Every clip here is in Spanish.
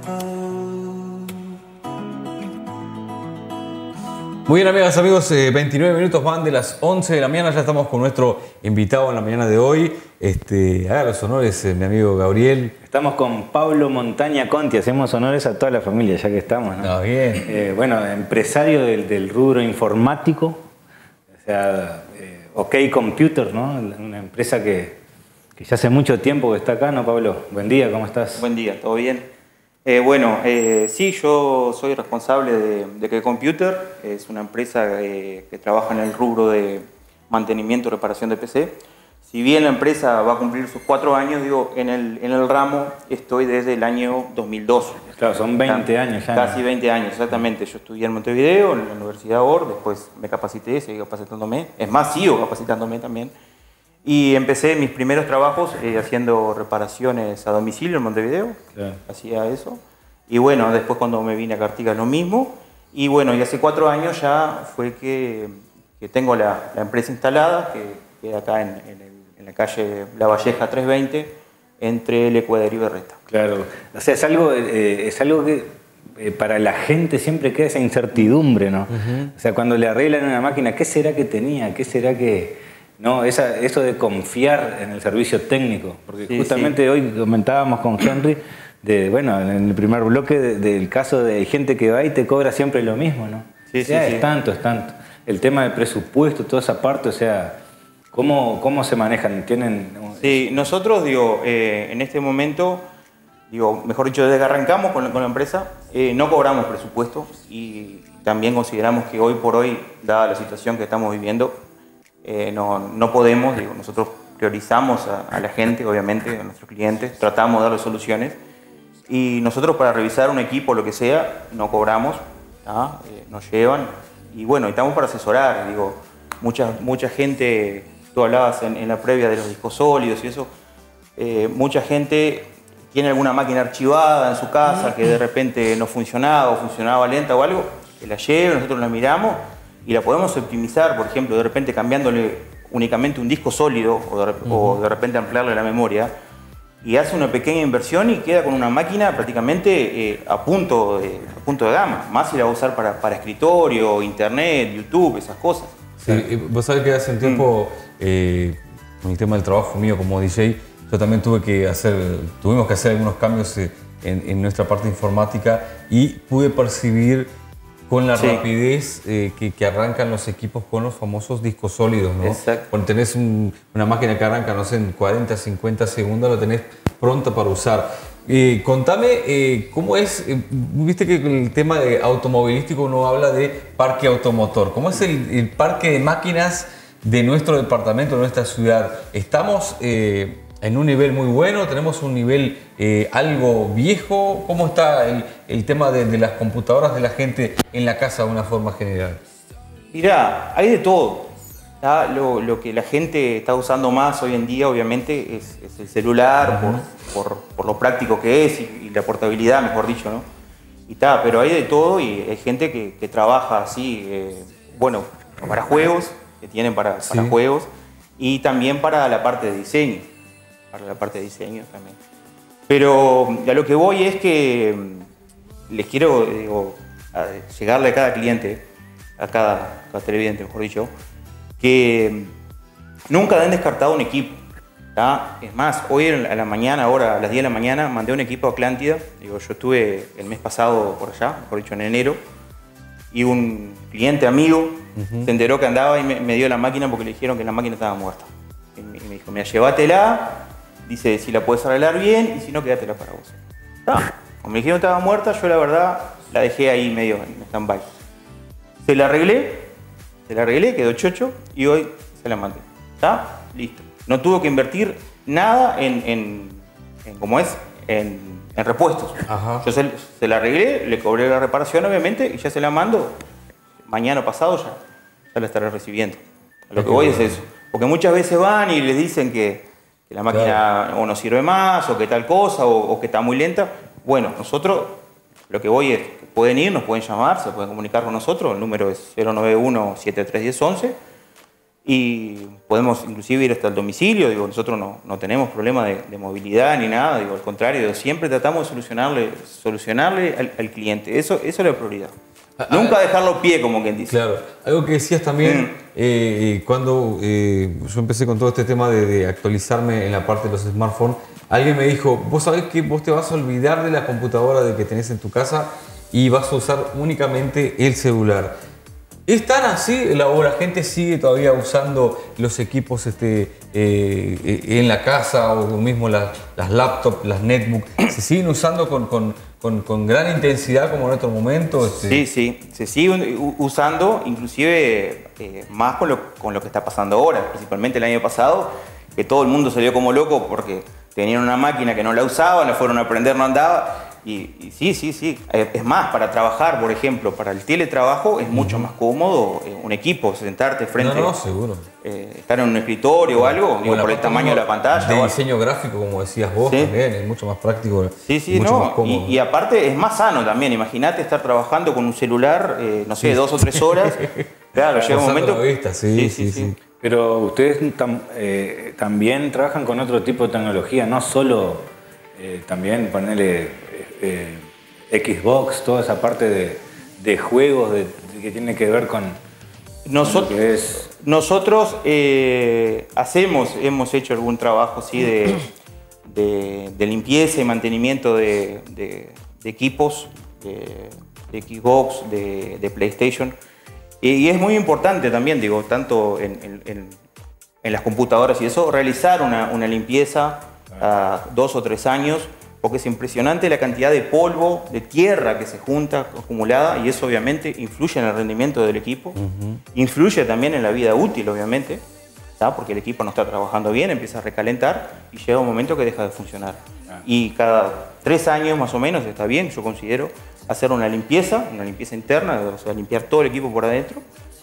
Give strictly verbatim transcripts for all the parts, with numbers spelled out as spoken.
Muy bien, amigas, amigos, eh, veintinueve minutos van de las once de la mañana. Ya estamos con nuestro invitado en la mañana de hoy. Este, haga los honores, eh, mi amigo Gabriel. Estamos con Pablo Montaña Conti. Hacemos honores a toda la familia, ya que estamos, ¿no? Ah, bien. Eh, bueno, empresario del, del rubro informático. O sea, eh, OK Computer, ¿no? Una empresa que, que ya hace mucho tiempo que está acá, ¿no, Pablo? Buen día, ¿cómo estás? Buen día, ¿todo bien? Eh, bueno, eh, sí, yo soy responsable de, de OK Computer. Es una empresa eh, que trabaja en el rubro de mantenimiento y reparación de P C. Si bien la empresa va a cumplir sus cuatro años, digo, en el, en el ramo estoy desde el año dos mil doce. Claro, son veinte años ya. Casi veinte años, exactamente. Yo estudié en Montevideo, en la Universidad O R, después me capacité, seguí capacitándome. Es más, sigo capacitándome también. Y empecé mis primeros trabajos eh, haciendo reparaciones a domicilio en Montevideo. Claro. Hacía eso. Y bueno, después cuando me vine a Artigas lo mismo. Y bueno, y hace cuatro años ya fue que, que tengo la, la empresa instalada, que queda acá en, en, el, en la calle La Valleja trescientos veinte, entre El Ecuador y Berreta. Claro, o sea, es algo, eh, es algo que eh, para la gente siempre queda esa incertidumbre, ¿no? Uh-huh. O sea, cuando le arreglan una máquina, ¿qué será que tenía? ¿Qué será que...? No, esa, eso de confiar en el servicio técnico, porque sí, justamente sí. Hoy comentábamos con Henry, de, bueno, en el primer bloque de, del caso de gente que va y te cobra siempre lo mismo, ¿no? Sí, o sea, sí, es sí. tanto, es tanto. El tema del presupuesto, toda esa parte, o sea, ¿cómo, cómo se manejan? ¿Tienen...? Sí, nosotros, digo, eh, en este momento, digo, mejor dicho, desde que arrancamos con la, con la empresa, eh, no cobramos presupuesto y también consideramos que hoy por hoy, dada la situación que estamos viviendo, Eh, no, no podemos, digo, nosotros priorizamos a, a la gente, obviamente, a nuestros clientes, tratamos de darles soluciones y nosotros para revisar un equipo, lo que sea, no cobramos, eh, nos llevan y bueno, estamos para asesorar, digo, mucha, mucha gente, tú hablabas en, en la previa de los discos sólidos y eso, eh, mucha gente tiene alguna máquina archivada en su casa que de repente no funcionaba o funcionaba lenta o algo, que la lleve, nosotros la miramos y la podemos optimizar, por ejemplo, de repente cambiándole únicamente un disco sólido o de, uh-huh. o de repente ampliarle la memoria y hace una pequeña inversión y queda con una máquina prácticamente eh, a, punto de, a punto de gama. Más si la va a usar para, para escritorio, internet, YouTube, esas cosas. Sí, ¿sí? Vos sabés que hace un tiempo, mm. eh, con el tema del trabajo mío como D J, yo también tuve que hacer, tuvimos que hacer algunos cambios eh, en, en nuestra parte informática y pude percibir con la sí. rapidez eh, que, que arrancan los equipos con los famosos discos sólidos, ¿no? Exacto. Cuando tenés un, una máquina que arranca, no sé, en cuarenta, cincuenta segundos, la tenés pronta para usar. Eh, contame, eh, ¿cómo es? Eh, Viste que el tema de automovilístico uno habla de parque automotor. ¿Cómo es el, el parque de máquinas de nuestro departamento, de nuestra ciudad? ¿Estamos eh, en un nivel muy bueno? ¿Tenemos un nivel eh, algo viejo? ¿Cómo está el, el tema de, de las computadoras de la gente en la casa de una forma general? Mirá, hay de todo. Lo, lo que la gente está usando más hoy en día, obviamente, es, es el celular, uh-huh. por, por, por lo práctico que es y, y la portabilidad, mejor dicho, ¿no? Y ta, pero hay de todo y hay gente que, que trabaja así, eh, bueno, para juegos, que tienen para, sí. para juegos y también para la parte de diseño. Para la parte de diseño también. Pero a lo que voy es que les quiero digo, a llegarle a cada cliente, a cada, cada televidente, mejor dicho, que nunca den descartado un equipo. ¿tá? Es más, hoy a la mañana, ahora a las diez de la mañana, mandé un equipo a Atlántida. Digo, yo estuve el mes pasado por allá, mejor dicho en enero, y un cliente amigo uh-huh. se enteró que andaba y me, me dio la máquina porque le dijeron que la máquina estaba muerta. Y me, y me dijo, mira, llévatela. Dice, si la puedes arreglar bien y si no, quédatela para vos. Ah, como me dijeron que estaba muerta, yo la verdad la dejé ahí medio en stand-by. Se la arreglé, se la arreglé, quedó chocho y hoy se la mandé. ¿Está? Listo. No tuvo que invertir nada en, en, en ¿cómo es? En, en repuestos. Ajá. Yo se, se la arreglé, le cobré la reparación obviamente y ya se la mando. Mañana o pasado ya, ya la estaré recibiendo. A lo que voy es eso. Porque muchas veces van y les dicen que que la máquina claro. o no sirve más, o que tal cosa, o, o que está muy lenta. Bueno, nosotros, lo que voy es, que pueden ir, nos pueden llamar, se pueden comunicar con nosotros, el número es cero nueve uno, siete tres uno cero, once, y podemos inclusive ir hasta el domicilio. Digo, nosotros no, no tenemos problema de, de movilidad ni nada, digo, al contrario, digo, siempre tratamos de solucionarle, solucionarle al, al cliente. Eso, eso es la prioridad. Ah, Nunca dejarlo pie, como quien dice. Claro. Algo que decías también, mm. eh, cuando eh, yo empecé con todo este tema de, de actualizarme en la parte de los smartphones, alguien me dijo, vos sabés que vos te vas a olvidar de la computadora de que tenés en tu casa y vas a usar únicamente el celular. ¿Es tan así o la gente sigue todavía usando los equipos este, eh, en la casa o mismo las, las laptops, las netbooks? ¿Se siguen usando con, con, con, con gran intensidad como en otro momento? Este? Sí, sí, se sigue usando, inclusive eh, más con lo, con lo que está pasando ahora, principalmente el año pasado, que todo el mundo salió como loco porque tenían una máquina que no la usaban, la fueron a aprender, no andaba. Y, y sí, sí, sí. Es más, para trabajar, por ejemplo, para el teletrabajo es mucho más cómodo eh, un equipo, sentarte frente. No, no, seguro. Eh, estar en un escritorio o algo, digo, por el tamaño de la pantalla. De diseño gráfico, como decías vos, ¿sí? También es mucho más práctico. Sí, sí, mucho no. Más cómodo. Y, y aparte es más sano también. Imagínate estar trabajando con un celular, eh, no sé, sí. dos o tres horas. Claro, llega un momento. La vista. Sí, sí, sí, sí, sí. Pero ustedes tam, eh, también trabajan con otro tipo de tecnología, no solo eh, también ponerle. Eh, Xbox, toda esa parte de, de juegos de, de que tiene que ver con nosotros. Con lo que es... Nosotros eh, hacemos, hemos hecho algún trabajo sí, de, de, de limpieza y mantenimiento de, de, de equipos, de, de Xbox, de, de PlayStation. Y, y es muy importante también, digo, tanto en, en, en, en las computadoras y eso, realizar una, una limpieza a dos o tres años. Porque es impresionante la cantidad de polvo, de tierra que se junta acumulada y eso obviamente influye en el rendimiento del equipo, uh-huh. influye también en la vida útil obviamente, ¿tá? Porque el equipo no está trabajando bien, empieza a recalentar y llega un momento que deja de funcionar. Uh-huh. Y cada tres años más o menos está bien, yo considero, hacer una limpieza, una limpieza interna, o sea, limpiar todo el equipo por adentro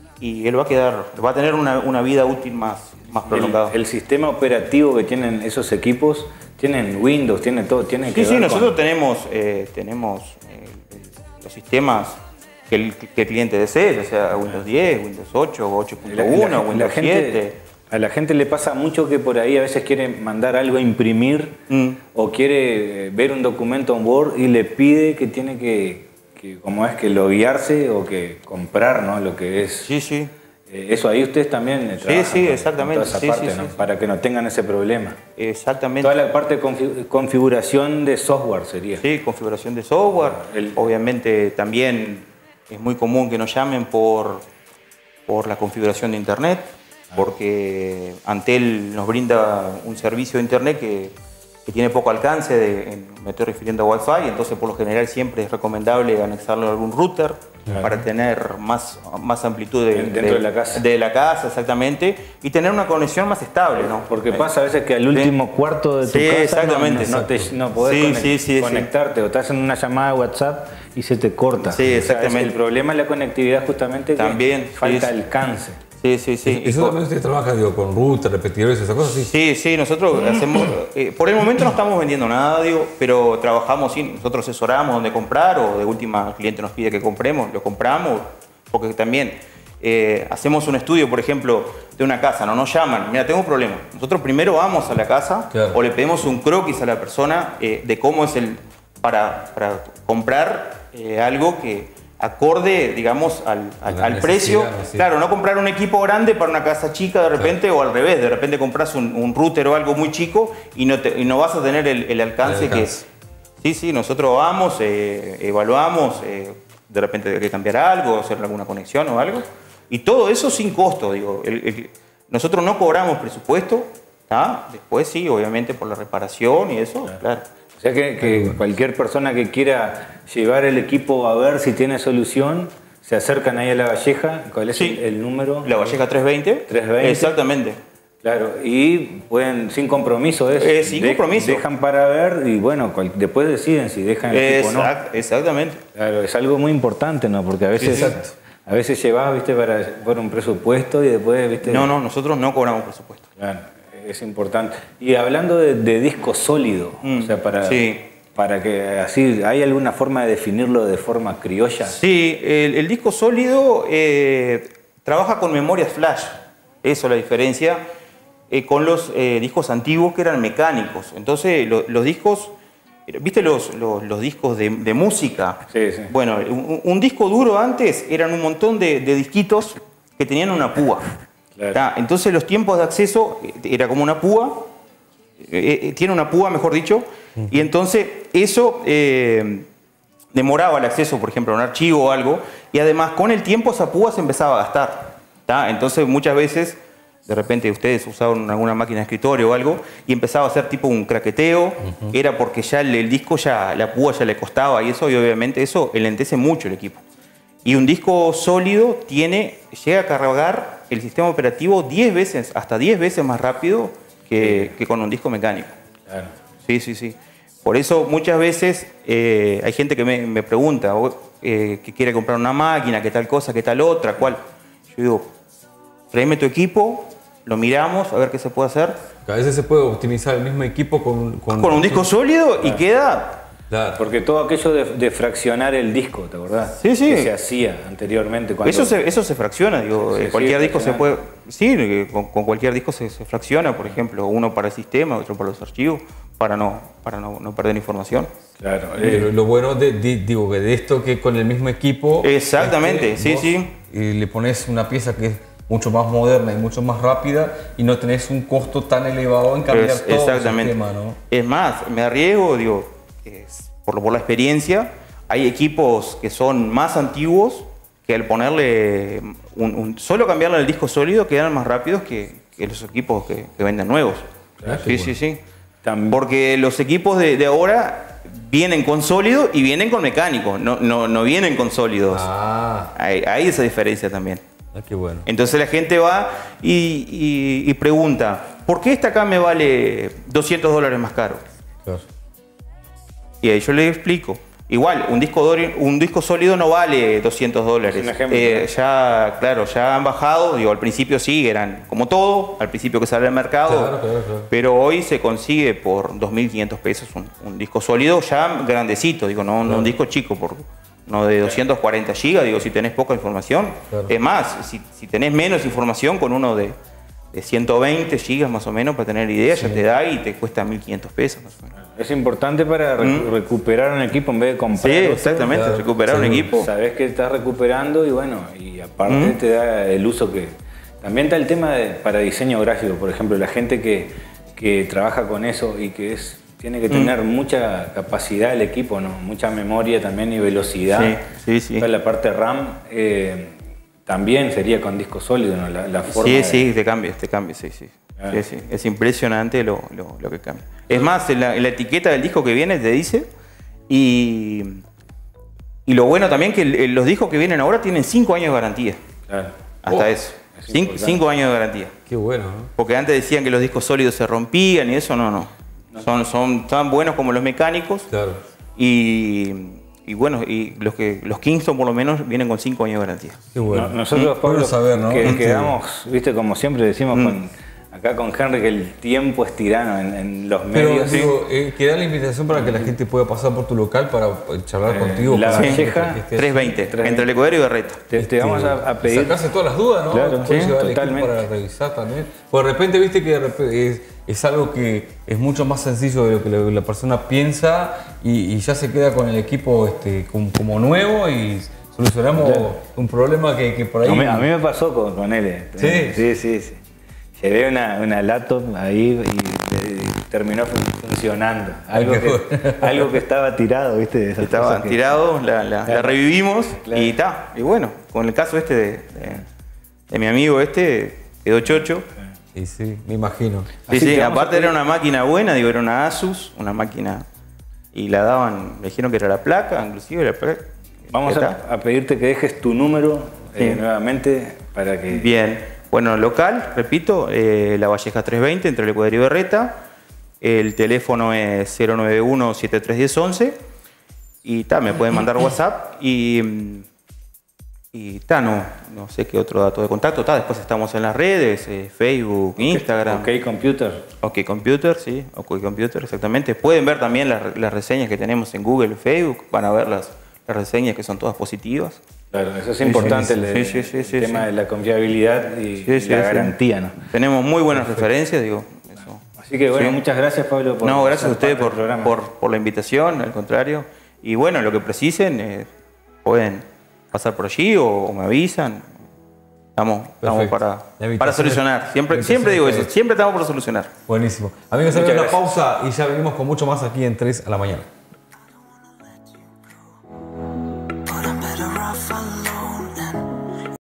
y él va a quedar, va a tener una, una vida útil más, más prolongada. El, el sistema operativo que tienen esos equipos tienen Windows, tienen todo, tienen que Sí, ver sí, nosotros con... tenemos, eh, tenemos eh, los sistemas que el, que el cliente desee, ya sea Windows diez, Windows ocho, ocho punto uno, Windows siete. A la gente le pasa mucho que por ahí a veces quiere mandar algo a imprimir mm. o quiere ver un documento en Word y le pide que tiene que, que como es, que loguearse o que comprar, ¿no? Lo que es... Sí, sí. Eh, eso ahí ustedes también trabajan. Sí, sí, exactamente. Toda esa sí, parte, sí, ¿no? sí. Para que no tengan ese problema. Exactamente. Toda la parte de config configuración de software sería. Sí, configuración de software. El... Obviamente también es muy común que nos llamen por, por la configuración de Internet, ah. porque Antel nos brinda un servicio de Internet que, que tiene poco alcance, de, en, me estoy refiriendo a Wi-Fi, entonces por lo general siempre es recomendable anexarlo a algún router. Claro. Para tener más, más amplitud de, dentro de, de la casa. De la casa, exactamente, y tener una conexión más estable, ¿no? Porque pasa a veces que al último sí. cuarto de tu sí, casa exactamente. No, no, te, no podés sí, conect, sí, sí, conectarte sí. o estás en una llamada de WhatsApp y se te corta. Sí, exactamente. O sea, el problema es la conectividad justamente también, que falta sí. alcance. Sí, sí, sí. ¿Eso también usted trabaja digo, con router, repetidores, esas cosas? Sí, sí, sí nosotros hacemos... Eh, por el momento no estamos vendiendo nada, digo, pero trabajamos, sí, nosotros asesoramos dónde comprar o de última el cliente nos pide que compremos, lo compramos, porque también eh, hacemos un estudio, por ejemplo, de una casa, no nos llaman, mira, tengo un problema. Nosotros primero vamos a la casa claro. o le pedimos un croquis a la persona eh, de cómo es el... para, para comprar eh, algo que... acorde, digamos, al, al, al precio. Sí. Claro, no comprar un equipo grande para una casa chica de repente claro. o al revés, de repente compras un, un router o algo muy chico y no, te, y no vas a tener el, el, alcance, el alcance que... Sí, sí, nosotros vamos, eh, evaluamos, eh, de repente hay que cambiar algo, hacer alguna conexión o algo, y todo eso sin costo, digo. El, el, nosotros no cobramos presupuesto, ¿tá? Después sí, obviamente por la reparación y eso, claro. claro. O sea que, que cualquier persona que quiera llevar el equipo a ver si tiene solución, se acercan ahí a La Valleja. ¿Cuál es sí. el, el número? La Valleja trescientos veinte. trescientos veinte. Exactamente. Claro, y pueden, sin compromiso, es, eh, sin de, compromiso. Dejan para ver y bueno, cual, después deciden si dejan el equipo o no. Exactamente. Claro, es algo muy importante, ¿no? Porque a veces, Exacto. a veces llevas, viste, para por un presupuesto y después, viste. No, no, nosotros no cobramos presupuesto. Claro. Es importante. Y hablando de, de disco sólido, mm, o sea, para, sí. para que así, ¿hay alguna forma de definirlo de forma criolla? Sí, el, el disco sólido eh, trabaja con memorias flash. Eso es la diferencia eh, con los eh, discos antiguos que eran mecánicos. Entonces, lo, los discos, ¿viste los, los, los discos de, de música? Sí, sí. Bueno, un, un disco duro antes eran un montón de, de disquitos que tenían una púa. Claro. Entonces, los tiempos de acceso era como una púa, eh, eh, tiene una púa, mejor dicho, uh-huh. Y entonces eso eh, demoraba el acceso, por ejemplo, a un archivo o algo, y además con el tiempo esa púa se empezaba a gastar. ¿tá? Entonces, muchas veces, de repente ustedes usaban alguna máquina de escritorio o algo, y empezaba a hacer tipo un craqueteo, uh-huh. Era porque ya el, el disco, ya la púa ya le costaba y eso, y obviamente eso enlentece mucho el equipo. Y un disco sólido tiene, llega a cargar el sistema operativo diez veces, hasta diez veces más rápido que, que con un disco mecánico. Claro. Sí, sí, sí. Por eso muchas veces eh, hay gente que me, me pregunta eh, que quiere comprar una máquina, que tal cosa, que tal otra, cuál. Yo digo, tráeme tu equipo, lo miramos, a ver qué se puede hacer. A veces se puede optimizar el mismo equipo con... Con, con un disco sólido, claro. Y queda... Claro. Porque todo aquello de, de fraccionar el disco, ¿te acordás? Sí, sí. Que se hacía anteriormente. Cuando... Eso, se, eso se fracciona, digo. Sí, cualquier sí, disco se puede... Sí, con, con cualquier disco se, se fracciona, por ejemplo, uno para el sistema, otro para los archivos, para no, para no, no perder información. Claro. Eh, lo, lo bueno de, de, digo, de esto que con el mismo equipo... Exactamente, es que sí, sí. Y le pones una pieza que es mucho más moderna y mucho más rápida y no tenés un costo tan elevado en cambiar es, todo exactamente. el sistema, ¿no? Es más, me arriesgo, digo, es, por, por la experiencia, hay equipos que son más antiguos que al ponerle, un, un, solo cambiarle el disco sólido quedan más rápidos que, que los equipos que, que venden nuevos. Claro, sí, bueno. sí, sí. También. Porque los equipos de, de ahora vienen con sólido y vienen con mecánico, no, no, no vienen con sólidos. Ah. Hay, hay esa diferencia también. Ah, qué bueno. Entonces la gente va y, y, y pregunta, ¿por qué esta acá me vale doscientos dólares más caro? Claro. Y ahí yo le explico. Igual, un disco, un disco sólido no vale doscientos dólares. Un ejemplo. Eh, ya, claro, ya han bajado. Digo, al principio sí, eran como todo, al principio que sale al mercado. Claro, claro, claro. Pero hoy se consigue por dos mil quinientos pesos un, un disco sólido ya grandecito. Digo, no, claro. No un disco chico, por, no de doscientos cuarenta gigas. Digo, si tenés poca información. Claro. Es más, si, si tenés menos información con uno de, de ciento veinte gigas más o menos, para tener idea, sí. Ya te da y te cuesta mil quinientos pesos más o menos. Es importante para mm. recuperar un equipo en vez de comprar. Sí, exactamente, claro. Recuperar sí. un equipo. Sabés que estás recuperando y bueno, y aparte mm. te da el uso que... También está el tema de, para diseño gráfico, por ejemplo, la gente que, que trabaja con eso y que es, tiene que tener mm. mucha capacidad el equipo, ¿no? Mucha memoria también y velocidad. Sí, sí, sí. Para la parte RAM eh, también sería con disco sólido, ¿no? La, la forma sí, de... sí, te cambia, te cambia, sí, sí. Ah. Sí, sí. Es impresionante lo, lo, lo que cambia. Es más, en la, en la etiqueta del disco que viene te dice, y, y lo bueno también que el, los discos que vienen ahora tienen cinco años de garantía. Claro. Hasta oh, eso. cinco años de garantía. Qué bueno, ¿no? Porque antes decían que los discos sólidos se rompían y eso no, no. no. Son, son tan buenos como los mecánicos. Claro. Y, y bueno, y los, que, los Kingston por lo menos vienen con cinco años de garantía. Qué bueno. No, nosotros, Pablo, saber, ¿no? que, quedamos, viste, como siempre decimos mm. con... Acá con Henry que el tiempo es tirano en, en los medios. Pero digo, eh, queda la invitación para que la gente pueda pasar por tu local para charlar eh, contigo. La para Valleja, trescientos veinte, entre el Ecuador y Berreta. Te, te vamos a, a pedir... Sacarse todas las dudas, ¿no? Claro, sí, totalmente. Para revisar también. Pues de repente, viste que de repente es, es algo que es mucho más sencillo de lo que la, la persona piensa y, y ya se queda con el equipo este, como, como nuevo y... Solucionamos claro. un problema que, que por ahí... A mí, a mí me pasó con, con él. ¿Sí? Sí, sí, sí. Llevé una, una laptop ahí y, y terminó funcionando. Algo, Ay, que, bueno. algo que estaba tirado, ¿viste? Esas estaba que... tirado, la, la, claro. la revivimos claro. y está. Y bueno, con el caso este de, de, de mi amigo este, quedó chocho. Sí, sí, me imagino. Sí, sí, aparte era una máquina buena, digo, era una Asus, una máquina, y la daban, me dijeron que era la placa, inclusive la placa. Vamos a, a pedirte que dejes tu número sí. eh, nuevamente para que... Bien. Bueno, local, repito, eh, La Valleja trescientos veinte, entre el Ecuador y Berreta. El teléfono es cero nueve uno, siete tres uno cero, once. Y ta, me pueden mandar WhatsApp. Y, y ta, no, no sé qué otro dato de contacto. Ta, después estamos en las redes, eh, Facebook, okay. Instagram. OK Computer. OK Computer, sí, OK Computer, exactamente. Pueden ver también las, las reseñas que tenemos en Google y Facebook. Van a ver las, las reseñas que son todas positivas. Claro, eso es importante, sí, el, sí, sí, sí, el tema sí. de la confiabilidad y, Sí, sí, y la sí. garantía, ¿no? Tenemos muy buenas referencias, digo. Eso. Así que bueno, Sí. muchas gracias, Pablo, por No, gracias a ser ustedes parte del por, programa. por, por la invitación, al contrario. Y bueno, lo que precisen, eh, pueden pasar por allí o, o me avisan. Estamos, estamos Perfecto. para, La invitación para es- solucionar. la Siempre, invitación siempre digo es- eso, siempre estamos por solucionar. Buenísimo. Amigos, Muchas hacemos una gracias. pausa y ya venimos con mucho más aquí en tres a la mañana.